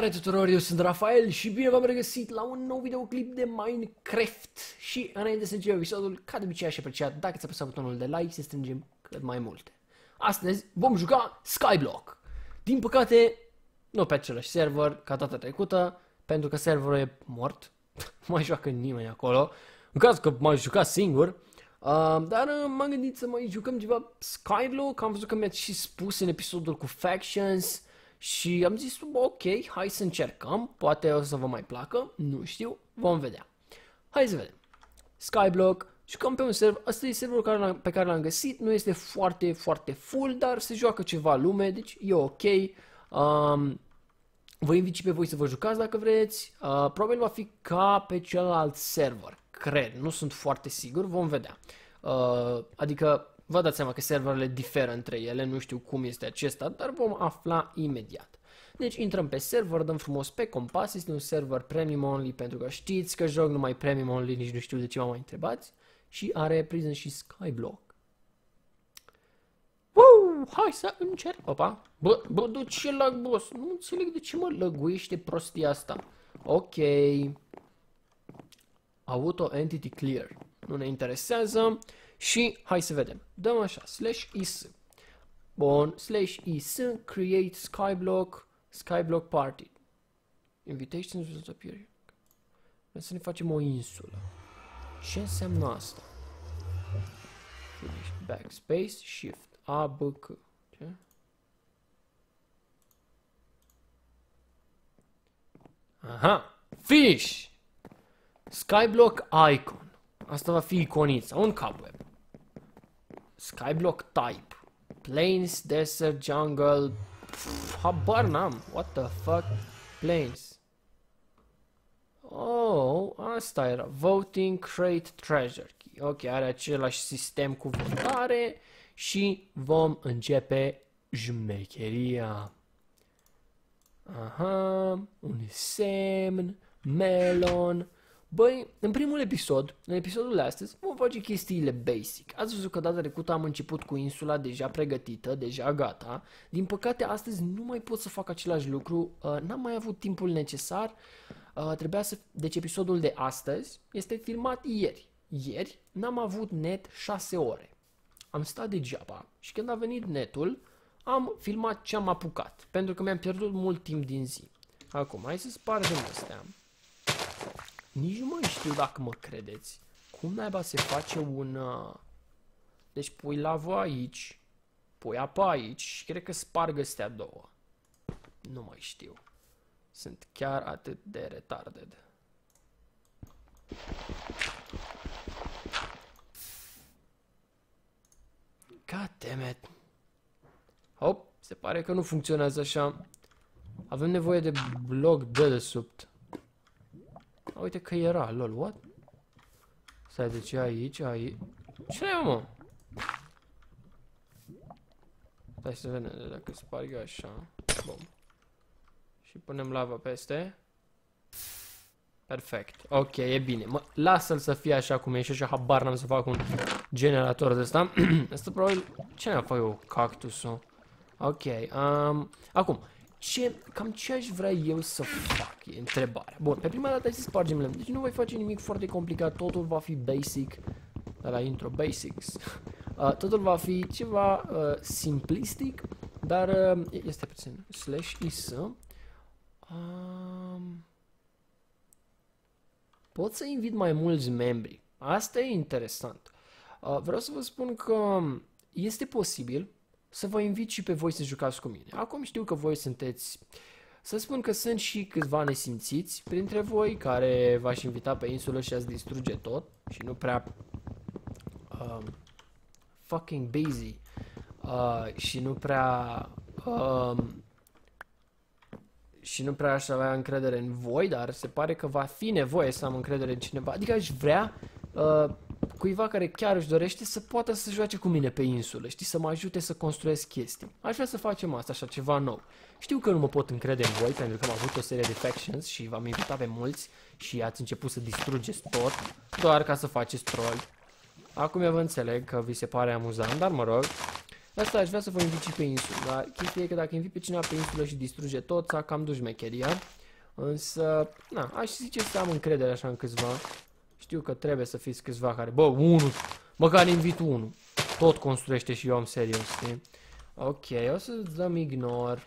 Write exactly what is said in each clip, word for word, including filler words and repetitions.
Salutare tuturor, eu sunt Rafael și bine v-am regăsit la un nou videoclip de Minecraft. Și înainte să începem episodul, ca de obicei aș aprecia dacă ți-a apăsat butonul de like să strângem cât mai multe. Astăzi vom juca Skyblock. Din păcate, nu pe același server ca data trecută, pentru că serverul e mort. Nu mai joacă nimeni acolo, în caz că m-aș juca singur. Uh, dar uh, m-am gândit să mai jucăm ceva Skyblock, am văzut că mi-ați și spus în episodul cu Factions. Și am zis, ok, hai să încercăm, poate o să vă mai placă, nu știu, vom vedea. Hai să vedem. Skyblock, jucăm pe un server, ăsta e serverul pe care l-am găsit, nu este foarte, foarte full, dar se joacă ceva lume, deci e ok. Um, vă invit și pe voi să vă jucați dacă vreți, uh, probabil va fi ca pe celălalt server, cred, nu sunt foarte sigur, vom vedea. Uh, adică... Vă dați seama că serverele diferă între ele, nu știu cum este acesta, dar vom afla imediat. Deci intrăm pe server, dăm frumos pe compas, este un server premium only pentru că știți că joc numai premium only, nici nu știu de ce mă mai întrebați. Și are prison și Skyblock. Wow, hai să încerc. Opa, bă, bă, de ce lag, boss? Nu înțeleg de ce mă lăguiește prostia asta. Ok. Auto Entity Clear. Nu ne interesează. Și hai să vedem. Dăm așa, slash is. Bun, slash is, create skyblock, skyblock party. Invitations will appear. Vrem să ne facem o insulă. Ce înseamnă asta? Finish, backspace, shift, A, B, C. Ce? Aha, fish! Skyblock icon. Asta va fi iconița, un cobweb. Skyblock type. Plains, desert, jungle. Pff, habar n-am. What the fuck? Plains. Oh, asta era. Voting, create, treasure key. Ok, are același sistem cu votare. Și vom începe jmecheria. Aha, un semn, melon. Băi, în primul episod, în episodul de astăzi, vom face chestiile basic. Ați văzut că data trecută am început cu insula deja pregătită, deja gata. Din păcate, astăzi nu mai pot să fac același lucru, uh, n-am mai avut timpul necesar. Uh, trebuia să... Deci episodul de astăzi este filmat ieri. Ieri n-am avut net șase ore. Am stat degeaba și când a venit netul, am filmat ce am apucat, pentru că mi-am pierdut mult timp din zi. Acum, hai să spargem astea. Nici nu mai știu dacă mă credeți. Cum naiba se face un... Uh... Deci pui lavă aici, pui apă aici și cred că sparg astea două. Nu mai știu. Sunt chiar atât de retarded. God damn it. Hop, se pare că nu funcționează așa. Avem nevoie de bloc de desubt. Uite că era, lol, what? Stai, deci aici, aici... Ce e, mă? Stai să vedem dacă sparg eu așa. Bum. Și punem lava peste. Perfect. Ok, e bine. Mă, lasă-l să fie așa cum e și așa habar n-am să fac un generator de ăsta. Asta probabil... Ce ne-a făcut eu cactusul? Ok, um, acum... Ce, cam ce aș vrea eu să fac, e întrebarea. Bun, pe prima dată hai să spargem lemn. Deci nu voi face nimic foarte complicat, totul va fi basic. De la intro basics. Uh, totul va fi ceva uh, simplistic, dar uh, este puțin slash is. Um, pot să invit mai mulți membri. Asta e interesant. Uh, vreau să vă spun că este posibil să vă invit și pe voi să jucați cu mine. Acum știu că voi sunteți... Să spun că sunt și câțiva nesimțiți printre voi care v-aș invita pe insulă și ați distruge tot și nu prea... Um, fucking busy. Uh, și nu prea... Um, și nu prea aș avea încredere în voi, dar se pare că va fi nevoie să am încredere în cineva. Adică aș vrea... Uh, cuiva care chiar își dorește să poată să joace cu mine pe insulă, știi, să mă ajute să construiesc chestii. Aș vrea să facem asta, așa ceva nou. Știu că nu mă pot încrede în voi, pentru că am avut o serie de factions și v-am invitat pe mulți și ați început să distrugeți tot, doar ca să faceți troll. Acum eu vă înțeleg că vi se pare amuzant, dar mă rog. Asta aș vrea să vă invit și pe insulă, dar chestia e că dacă invit pe cineva pe insulă și distruge tot, s-a cam dus mecheria. Însă, na, aș zice să am încredere așa în câțiva. Știu că trebuie să fiți câțiva care, bă, unul, măcar invit unul. Tot construiește și eu am serios, știi? Ok, o să dăm ignor.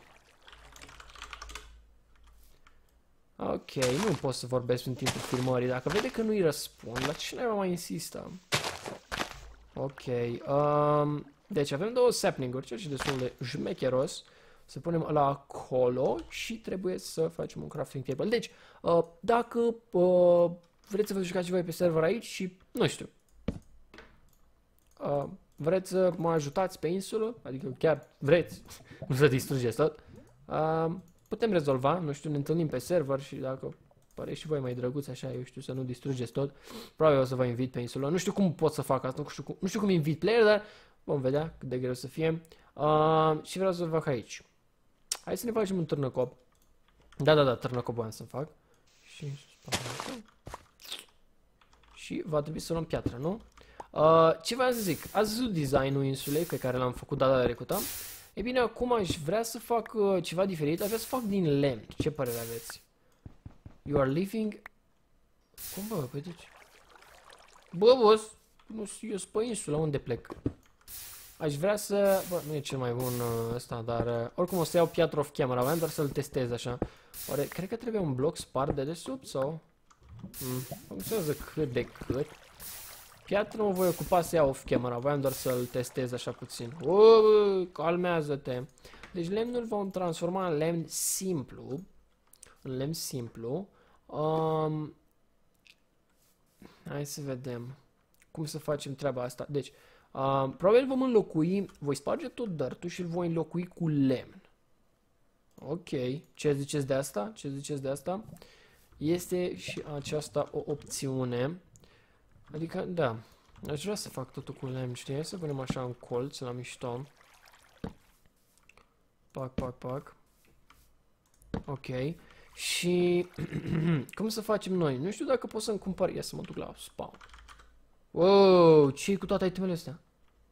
Ok, nu pot să vorbesc în timpul filmării. Dacă vede că nu-i răspund, la ce n-ai mai insistă? Ok, um, deci avem două sapling-uri, ceea ce e destul de șmecheros. Să punem la acolo și trebuie să facem un crafting table. Deci, uh, dacă uh, vreți să vă jucați voi pe server aici și, nu știu, uh, vreți să mă ajutați pe insulă, adică chiar vreți, nu să distrugeți tot, uh, putem rezolva, nu știu, ne întâlnim pe server și dacă pare și voi mai drăguți așa, eu știu, să nu distrugeți tot, probabil o să vă invit pe insulă. Nu știu cum pot să fac asta, nu știu cum, nu știu cum invit player, dar vom vedea cât de greu să fie. Uh, și vreau să fac aici. Hai să ne facem un târnăcop. Da, da, da, târnăcop voiam să fac. Și Și va trebui să luăm piatră, nu? Uh, ce vreau să zic? Ați văzut designul insulei pe care l-am făcut data trecută? E bine, acum aș vrea să fac uh, ceva diferit. Aș vrea să fac din lemn. Ce părere aveți? You are living... Cum bă, păi deci... Bă, boss, nu știu, eu sunt pe insulă, unde plec? Aș vrea să... Bă, nu e cel mai bun uh, ăsta, dar... Uh, oricum o să iau piatră off camera, vreau doar să-l testez așa. Oare, cred că trebuie un bloc spart de desubt sau... Mm, funcționează cât de cât. Piatră mă voi ocupa să iau off camera, vreau doar să-l testez așa puțin. Uuu, calmează-te. Deci lemnul vom transforma în lemn simplu. În lemn simplu. Um, hai să vedem cum să facem treaba asta. Deci, um, probabil vom înlocui, voi sparge tot dirt-ul și îl voi înlocui cu lemn. Ok, ce ziceți de asta? Ce ziceți de asta? Este și aceasta o opțiune. Adică, da, aș vrea să fac totul cu lemn, știi? Hai să punem așa în colț, la mișto. Pac, pac, pac. Ok. Și cum să facem noi? Nu știu dacă pot să-mi cumpăr. Ia să mă duc la spawn. Wow, ce-i cu toate itemele astea?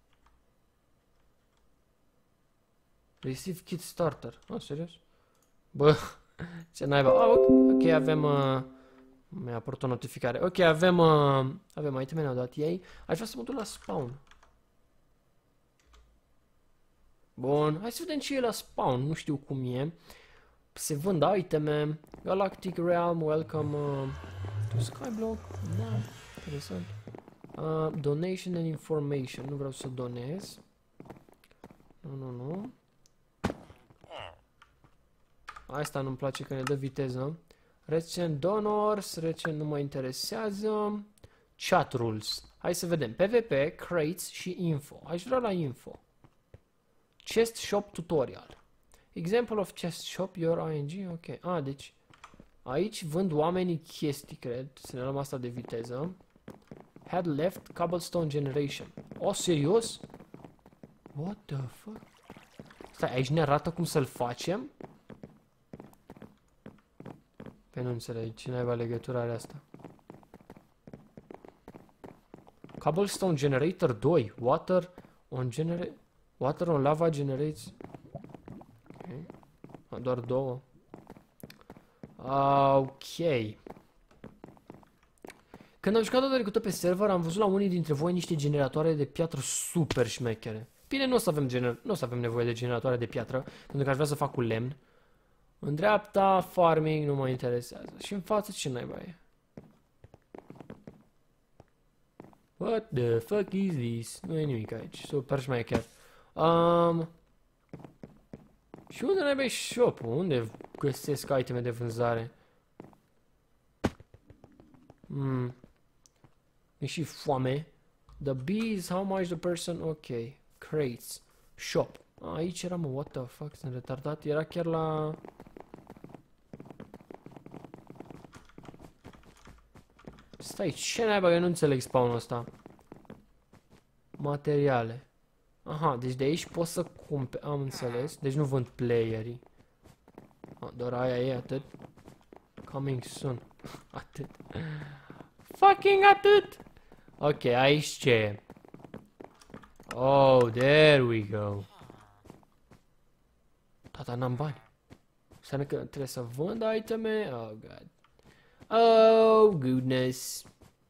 Receive kit starter. Ah, serios? Bă, ce naiba. Ah, ok, okay, avem... Uh, mi-a apărut o notificare. Ok, avem... Uh, avem itemele, ne-au dat ei. Aș vrea să mă duc la spawn. Bun, hai să vedem ce e la spawn. Nu știu cum e. Se vând iteme. Galactic Realm, welcome uh, to Skyblock. Da, interesant. Uh, donation and information. Nu vreau să donez. Nu, nu, nu. Asta nu-mi place că ne dă viteză. Recent donors, recent nu mă interesează. Chat rules. Hai să vedem. P V P, crates și info. Aș vrea la info. Chest shop tutorial. Example of chest shop, your I N G, ok. Ah, deci aici vând oamenii chestii, cred. Să ne luăm asta de viteză. Head left, cobblestone generation. Oh, serios? What the fuck? Stai, aici ne arată cum să-l facem? Păi nu înțeleg, cine aibă legătura are asta? Cobblestone generator doi. Water on generate... Water on lava generates... Okay. Doar două. Uh, ok. Când am jucat data trecută pe server, am văzut la unii dintre voi niște generatoare de piatră super șmechere. Bine, nu o să avem, gener nu o să avem nevoie de generatoare de piatră, pentru că aș vrea să fac cu lemn. În dreapta, farming, nu mă interesează. Și în față, ce naiba e? What the fuck is this? Nu e nimic aici. Super șmecher. Um, și unde naiba e shop-ul? Unde găsesc iteme de vânzare? Hmm. E și foame. The bees, how much the person? Ok. Crates. Shop. A, aici era, mă, what the fuck, sunt retardat. Era chiar la... Stai, ce naiba, eu nu înțeleg spawn-ul ăsta. Materiale. Aha, deci de aici pot să cumperi. Am înțeles. Deci nu vând playerii. A, doar aia e, atât. Coming soon. Atât. Fucking atât! Ok, aici ce e? Oh, there we go. Tata, n-am bani. Înseamnă că trebuie să vând iteme? Oh, God. Oh, goodness.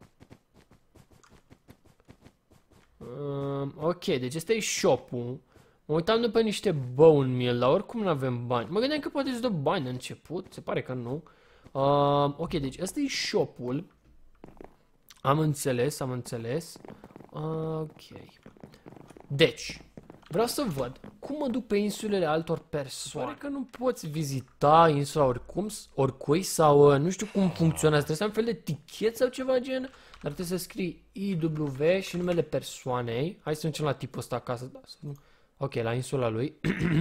Um, ok, deci ăsta e shop-ul. Mă uitam după niște bone meal, dar oricum nu avem bani. Mă gândeam că poate îți dă bani la început, se pare că nu. Um, ok, deci ăsta e shop-ul. Am înțeles, am înțeles. Ok. Deci, vreau să văd cum mă duc pe insulele altor persoane. Pare că nu poți vizita insula oricum, oricui sau nu știu cum funcționează. Trebuie să am un fel de tichet sau ceva gen, dar trebuie să scrii I W și numele persoanei. Hai să mergem la tipul ăsta acasă. Ok, la insula lui.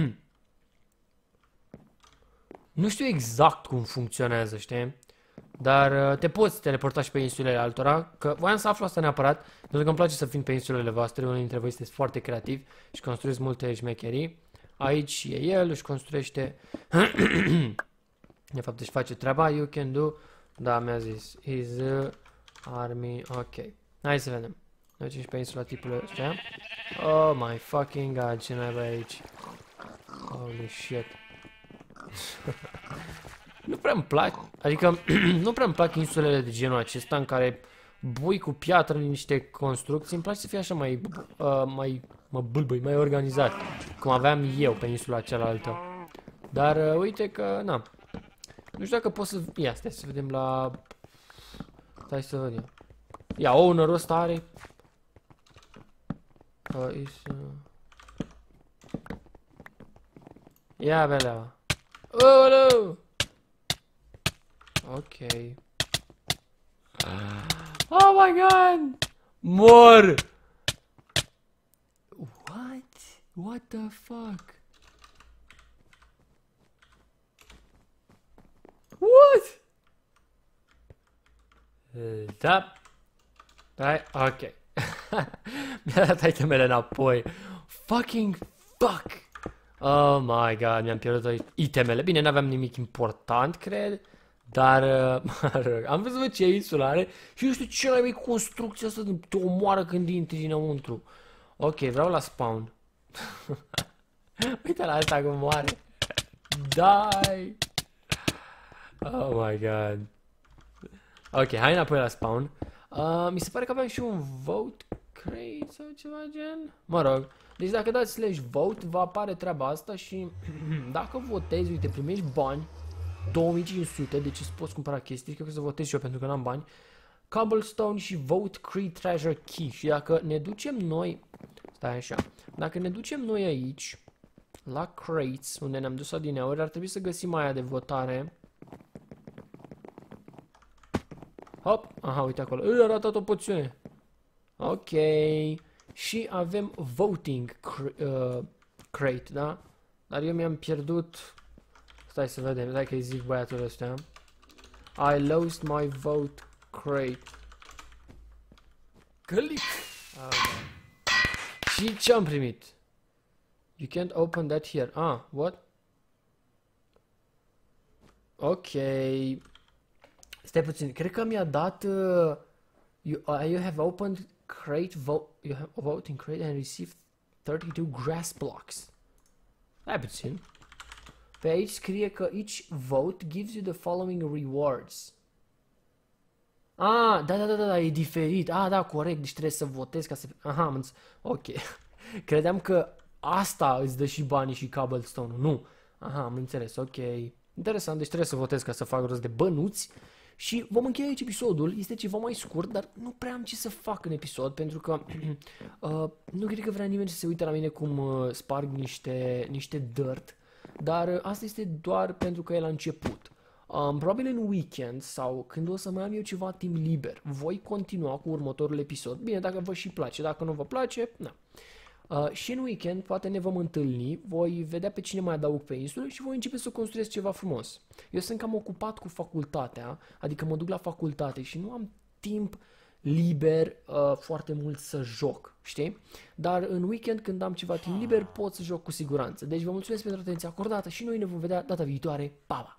Nu știu exact cum funcționează, știi? Dar te poți teleporta și pe insulele altora, că voiam să aflu asta neapărat, pentru că îmi place să vin pe insulele voastre, unul dintre voi este foarte creativ și construiesc multe șmecherii. Aici e el, își construiește, de fapt își face treaba, you can do, da, mi-a zis, is uh, army, ok. Hai să vedem. Mergem și pe insula tipului ăsta. Oh my fucking god, ce n-ai aici? Holy shit. Nu prea îmi plac, adică nu prea îmi plac insulele de genul acesta în care bui cu piatră în niște construcții. Îmi place să fie așa mai, uh, mai, mă bâlbâi, mai organizat, cum aveam eu pe insula cealaltă. Dar uh, uite că, na, nu știu dacă pot să, ia, stai să vedem la, stai să vedem. Ia, owner-ul ăsta are, uh, is, uh... ia, belea. Oh, no! Ok. Oh my god! Mor! What? What the fuck? What? Da. Dai, ok. Mi-a dat itemele înapoi. Fucking fuck! Oh my god, mi-am pierdut itemele. Bine, n-aveam nimic important, cred. Dar, mă rog, am văzut bă, ce insulare și nu știu ce mai cu construcția asta te omoară când intri dinăuntru. Ok, vreau la spawn. Uite la asta cum moare. Die! Oh my god. Ok, hai înapoi la spawn. Uh, mi se pare că aveam și un vote crate sau ceva gen. Mă rog, deci dacă dați slash vote, va apare treaba asta și dacă votezi, uite, primești bani. două mii cinci sute, deci îți poți cumpăra chestii, cred că să votez și eu pentru că n-am bani. Cobblestone și Vote Cree Treasure Key. Și dacă ne ducem noi, stai așa, dacă ne ducem noi aici, la crates, unde ne-am dus adineauri, ar trebui să găsim aia de votare. Hop, aha, uite acolo, îi a ratat o poțiune. Ok, și avem Voting uh, Crate, da? Dar eu mi-am pierdut... Stai să vedem, stai că-i zic băiatul ăsta. I lost my vote crate. Click! Okay. Și ce-am primit? You can't open that here. Ah, what? Ok. Stai puțin, cred că mi-a dat... Uh, you, uh, you have opened crate, vote, you have voting crate and received thirty-two grass blocks. Stai puțin. Pe aici scrie că each vote gives you the following rewards. Ah, da, da, da, da, e diferit. Ah, da, corect, deci trebuie să votezi ca să... Aha, am înțeles. Ok. Credeam că asta îți dă și banii și cobblestone-ul. Nu. Aha, am înțeles, ok. Interesant, deci trebuie să votez ca să fac rost de bănuți. Și vom încheia aici episodul. Este ceva mai scurt, dar nu prea am ce să fac în episod, pentru că uh, nu cred că vrea nimeni să se uite la mine cum uh, sparg niște, niște dirt. Dar uh, asta este doar pentru că e la început. Um, probabil în weekend sau când o să mai am eu ceva timp liber, voi continua cu următorul episod. Bine, dacă vă și place, dacă nu vă place, na. Uh, și în weekend poate ne vom întâlni, voi vedea pe cine mai adaug pe insulă și voi începe să construiesc ceva frumos. Eu sunt cam ocupat cu facultatea, adică mă duc la facultate și nu am timp liber uh, foarte mult să joc, știi? Dar în weekend când am ceva timp liber pot să joc cu siguranță. Deci vă mulțumesc pentru atenția acordată și noi ne vom vedea data viitoare. Pa, pa!